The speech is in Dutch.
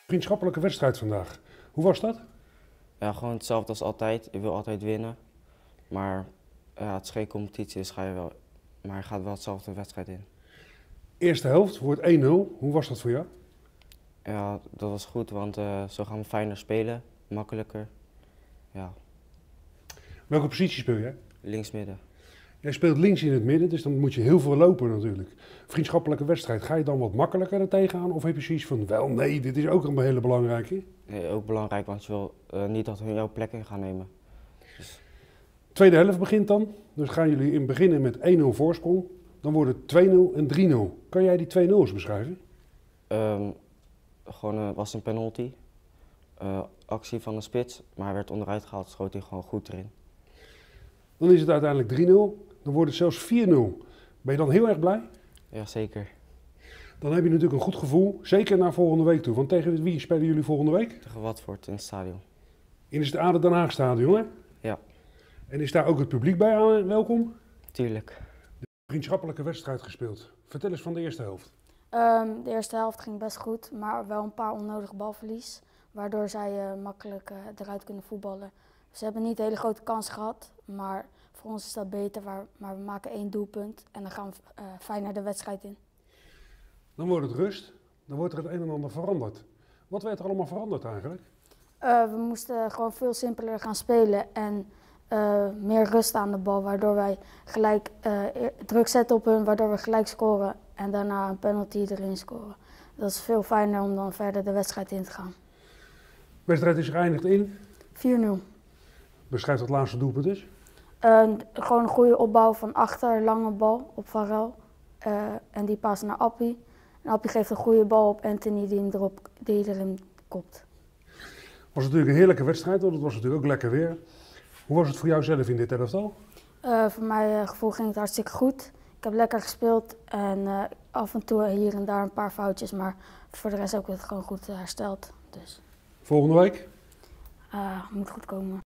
Vriendschappelijke wedstrijd vandaag. Hoe was dat? Ja, gewoon hetzelfde als altijd. Ik wil altijd winnen. Maar ja, het is geen competitie, dus ga je wel. Maar je gaat wel hetzelfde wedstrijd in. Eerste helft wordt 1-0. Hoe was dat voor jou? Ja, dat was goed, want zo gaan we fijner spelen. Makkelijker. Ja, Welke positie speel jij? linksmidden. Jij speelt links in het midden, dus dan moet je heel veel lopen natuurlijk. Vriendschappelijke wedstrijd, ga je dan wat makkelijker er tegenaan? Of heb je zoiets van, wel nee, dit is ook een hele belangrijke? Nee, ook belangrijk, want je wil niet dat hun jouw plek in gaan nemen. Tweede helft begint dan. Dus gaan jullie in beginnen met 1-0 voorsprong. Dan wordt het 2-0 en 3-0. Kan jij die 2-0 eens beschrijven? Gewoon was een penalty. Actie van de spits, maar hij werd onderuit gehaald, schoot hij gewoon goed erin. Dan is het uiteindelijk 3-0. Dan wordt het zelfs 4-0. Ben je dan heel erg blij? Ja, zeker. Dan heb je natuurlijk een goed gevoel, zeker naar volgende week toe. Want tegen wie spelen jullie volgende week? Tegen Watford in het stadion. In het ADO Den Haag stadion, hè? Ja, En is daar ook het publiek bij aan welkom? tuurlijk. Vriendschappelijke wedstrijd gespeeld. Vertel eens van de eerste helft. De eerste helft ging best goed, maar wel een paar onnodig balverlies. Waardoor zij makkelijk eruit kunnen voetballen. Ze hebben niet hele grote kans gehad, maar voor ons is dat beter. Maar we maken 1 doelpunt en dan gaan we fijner de wedstrijd in. Dan wordt het rust. Dan wordt er het een en ander veranderd. Wat werd er allemaal veranderd eigenlijk? We moesten gewoon veel simpeler gaan spelen en meer rust aan de bal. Waardoor wij gelijk druk zetten op hun, waardoor we gelijk scoren. En daarna een penalty erin scoren. Dat is veel fijner om dan verder de wedstrijd in te gaan. De wedstrijd is geëindigd in. 4-0. Beschrijf het laatste doelpunt eens. Gewoon een goede opbouw van achter, lange bal op Varel. En die passen naar Appie. En Appie geeft een goede bal op Anthony die erin kopt. Het was natuurlijk een heerlijke wedstrijd, want het was natuurlijk ook lekker weer. Hoe was het voor jou zelf in dit elftal? Voor mijn gevoel ging het hartstikke goed. Ik heb lekker gespeeld en af en toe hier en daar een paar foutjes. Maar voor de rest heb ik het gewoon goed hersteld. Dus Volgende week? moet goed komen.